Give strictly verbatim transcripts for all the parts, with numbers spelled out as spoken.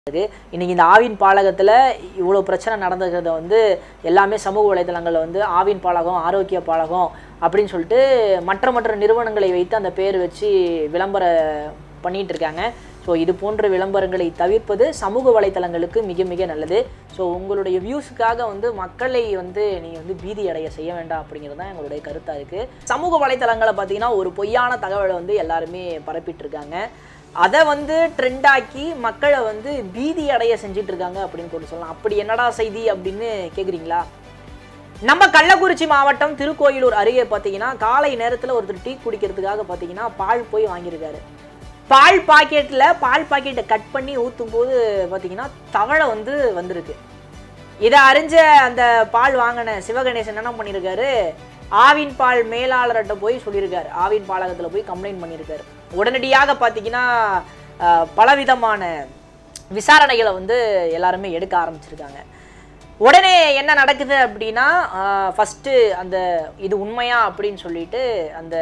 இன்னைக்கு இந்த ஆவின் பாலகத்துல இவ்வளவு பிரச்சனை நடந்துக்கிறத வந்து எல்லாமே சமூக வலைதளங்கள்ல வந்து ஆவின் பாலகம் ஆரோக்கிய பாலகம் அப்படினு சொல்லிட்டு மற்ற மற்ற நிறுவனங்களை வைத்து அந்த பேர் வச்சு விளம்பர பண்ணிட்டு இருக்காங்க. சோ இது போன்ற விளம்பரங்களை தவிர்ப்பது சமூக வலைதளங்களுக்கு மிக மிக நல்லது. சோ உங்களுடைய வியூஸ்க்காக வந்து மக்களை வந்து நீங்க வந்து பீதி அடைய செய்ய வேண்டாம் அப்படிங்கிறது தான் எங்களுடைய கருத்தா இருக்கு. சமூக வலைதளங்களை பாத்தீங்கன்னா ஒரு பொய்யான தகவலை வந்து எல்லாரும் பரப்பிட்டு இருக்காங்க. அதை வந்து ட்ரெண்ட் ஆக்கி மக்களை வந்து பீதி அடைய செஞ்சிட்டு இருக்காங்க அப்படின்னு கூட சொல்லலாம். அப்படி என்னடா செய்தி அப்படின்னு கேக்குறீங்களா? நம்ம கள்ளக்குறிச்சி மாவட்டம் திருக்கோயிலூர் அருகே பார்த்தீங்கன்னா காலை நேரத்தில் ஒருத்தர் டீ குடிக்கிறதுக்காக பார்த்தீங்கன்னா பால் போய் வாங்கியிருக்காரு. பால் பாக்கெட்டில் பால் பாக்கெட்டை கட் பண்ணி ஊற்றும் போது பார்த்தீங்கன்னா தவளை வந்து வந்திருக்கு. இதை அறிஞ்ச அந்த பால் வாங்கின சிவகணேசன் என்ன பண்ணியிருக்காரு, ஆவின் பால் மேலாளர்கிட்ட போய் சொல்லியிருக்காரு. ஆவின் பாலகத்தில் போய் கம்ப்ளைண்ட் பண்ணியிருக்காரு. உடனடியாக பார்த்தீங்கன்னா பலவிதமான விசாரணைகளை வந்து எல்லாருமே எடுக்க ஆரம்பிச்சிருக்காங்க. உடனே என்ன நடக்குது அப்படின்னா, ஃபஸ்ட்டு அந்த இது உண்மையா அப்படின்னு சொல்லிட்டு அந்த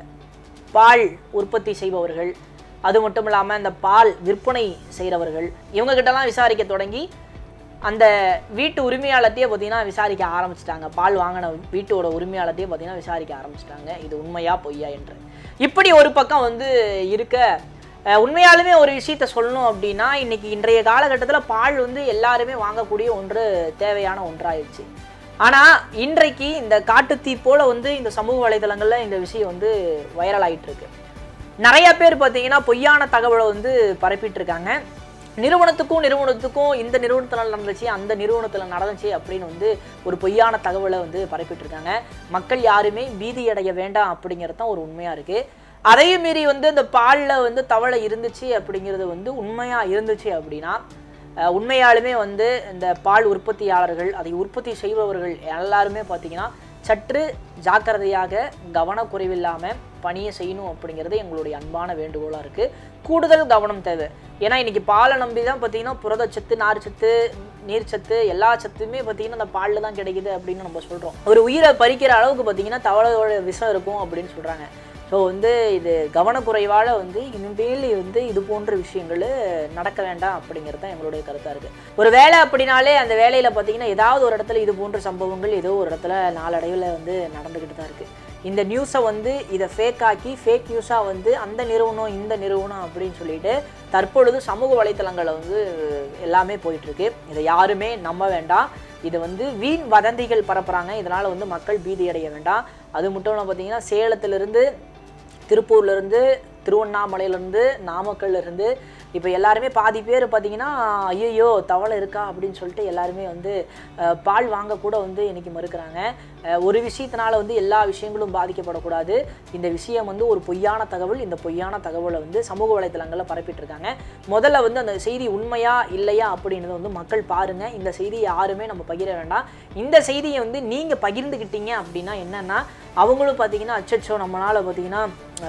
பால் உற்பத்தி செய்பவர்கள், அது மட்டும் இல்லாமல் அந்த பால் விற்பனை செய்கிறவர்கள் இவங்ககிட்டலாம் விசாரிக்க தொடங்கி அந்த வீட்டு உரிமையாளத்தையே பார்த்தீங்கன்னா விசாரிக்க ஆரம்பிச்சிட்டாங்க. பால் வாங்கின வீட்டோட உரிமையாளத்தையே பார்த்தீங்கன்னா விசாரிக்க ஆரம்பிச்சிட்டாங்க. இது உண்மையா பொய்யா என்று. இப்படி ஒரு பக்கம் வந்து இருக்க, உண்மையாலுமே ஒரு விஷயத்த சொல்லணும் அப்படின்னா இன்னைக்கு இன்றைய காலகட்டத்தில் பால் வந்து எல்லாருமே வாங்கக்கூடிய ஒன்று தேவையான ஒன்றாயிடுச்சு. ஆனால் இன்றைக்கு இந்த காட்டுத்தீ போல வந்து இந்த சமூக வலைதளங்களில் இந்த விஷயம் வந்து வைரல் ஆகிட்டு இருக்கு. நிறைய பேர் பார்த்தீங்கன்னா பொய்யான தகவலை வந்து பரப்பிட்டு இருக்காங்க. நிறுவனத்துக்கும் நிறுவனத்துக்கும் இந்த நிறுவனத்தில் நடந்துச்சு அந்த நிறுவனத்தில் நடந்துச்சு அப்படின்னு வந்து ஒரு பொய்யான தகவலை வந்து பரப்பிட்டு இருக்காங்க. மக்கள் யாருமே பீதி அடைய வேண்டாம் அப்படிங்கிறது தான் ஒரு உண்மையாக இருக்குது. அதையும் மீறி வந்து இந்த பாலில் வந்து தவளை இருந்துச்சு அப்படிங்கிறது வந்து உண்மையாக இருந்துச்சு அப்படின்னா உண்மையாலுமே வந்து இந்த பால் உற்பத்தியாளர்கள் அதை உற்பத்தி செய்பவர்கள் எல்லாருமே பார்த்தீங்கன்னா சற்று ஜாக்கிரதையாக கவனக்குறைவில்லாமல் பணியை செய்யணும் அப்படிங்கிறது எங்களுடைய அன்பான வேண்டுகோளாக இருக்குது. கூடுதல் கவனம் தேவை. ஏன்னா இன்றைக்கி பாலை நம்பி தான் பார்த்தீங்கன்னா புரதச்சத்து, நார்ச்சத்து, நீர்ச்சத்து எல்லா சத்துமே பார்த்தீங்கன்னா அந்த பாலில் தான் கிடைக்குது அப்படின்னு நம்ம சொல்கிறோம். ஒரு உயிரை பறிக்கிற அளவுக்கு பார்த்தீங்கன்னா தவளையோட விஷம் இருக்கும் அப்படின்னு சொல்கிறாங்க. ஸோ வந்து இது கவனக்குறைவால் வந்து இனிமேல் வந்து இது போன்ற விஷயங்கள் நடக்க வேண்டாம் அப்படிங்கிறது தான் எங்களுடைய கருத்தாக இருக்குது. ஒரு வேலை அப்படின்னாலே அந்த வேலையில் பார்த்தீங்கன்னா ஏதாவது ஒரு இடத்துல இது போன்ற சம்பவங்கள் ஏதோ ஒரு இடத்துல நாளடைவில் வந்து நடந்துக்கிட்டு தான் இருக்குது. இந்த நியூஸை வந்து இதை ஃபேக் ஆக்கி ஃபேக் நியூஸாக வந்து அந்த நிறுவனம் இந்த நிறுவனம் அப்படின்னு சொல்லிட்டு தற்பொழுது சமூக வலைத்தளங்களை வந்து எல்லாமே போயிட்டுருக்கு. இதை யாருமே நம்ப வேண்டாம். இது வந்து வீண் வதந்திகள் பரப்புகிறாங்க. இதனால் வந்து மக்கள் பீதி அடைய வேண்டாம். அது மட்டும் இல்லாமல் பார்த்தீங்கன்னா சேலத்திலிருந்து, திருப்பூர்லேருந்து, திருவண்ணாமலையிலேருந்து, நாமக்கல்லேருந்து இப்போ எல்லாருமே பாதி பேர் பார்த்தீங்கன்னா ஐயோ தவளை இருக்கா அப்படின்னு சொல்லிட்டு எல்லாருமே வந்து பால் வாங்கக்கூட வந்து இன்றைக்கி மறுக்கிறாங்க. ஒரு விஷயத்தினால வந்து எல்லா விஷயங்களும் பாதிக்கப்படக்கூடாது. இந்த விஷயம் வந்து ஒரு பொய்யான தகவல். இந்த பொய்யான தகவலை வந்து சமூக வலைத்தளங்களில் பரப்பிட்டுருக்காங்க. முதல்ல வந்து அந்த செய்தி உண்மையா இல்லையா அப்படின்றத வந்து மக்கள் பாருங்கள். இந்த செய்தியை யாருமே நம்ம பகிர வேண்டாம். இந்த செய்தியை வந்து நீங்கள் பகிர்ந்துக்கிட்டீங்க அப்படின்னா என்னென்னா அவங்களும் பார்த்தீங்கன்னா அச்சச்சோ நம்மளால் பார்த்தீங்கன்னா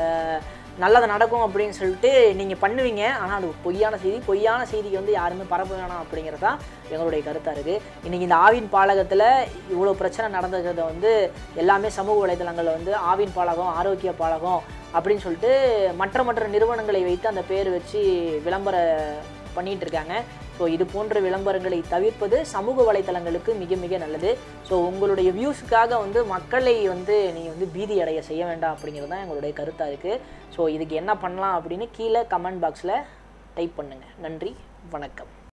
நல்லது நடக்கும் அப்படின்னு சொல்லிட்டு நீங்கள் பண்ணுவீங்க. ஆனால் அது பொய்யான செய்தி. பொய்யான செய்திக்கு வந்து யாருமே பரப்ப வேணாம் அப்படிங்கிறது தான் எங்களுடைய கருத்தாக இருக்குது. இன்றைக்கி இந்த ஆவின் பாலகத்தில் இவ்வளோ பிரச்சனை நடந்துக்கிறத வந்து எல்லாமே சமூக வலைதளங்களில் வந்து ஆவின் பாலகம் ஆரோக்கிய பாலகம் அப்படின்னு சொல்லிட்டு மற்ற மற்ற நிறுவனங்களை வைத்து அந்த பேர் வச்சு விளம்பர பண்ணிகிட்டு இருக்காங்க. ஸோ இது போன்ற விளம்பரங்களை தவிர்ப்பது சமூக வலைதளங்களுக்கு மிக மிக நல்லது. ஸோ உங்களுடைய வியூஸுக்காக வந்து மக்களை வந்து நீங்கள் வந்து பீதி அடைய செய்ய வேண்டாம் அப்படிங்கிறது தான் எங்களுடைய கருத்தாக இருக்குது. ஸோ இதுக்கு என்ன பண்ணலாம் அப்படின்னு கீழே கமெண்ட் பாக்ஸில் டைப் பண்ணுங்கள். நன்றி, வணக்கம்.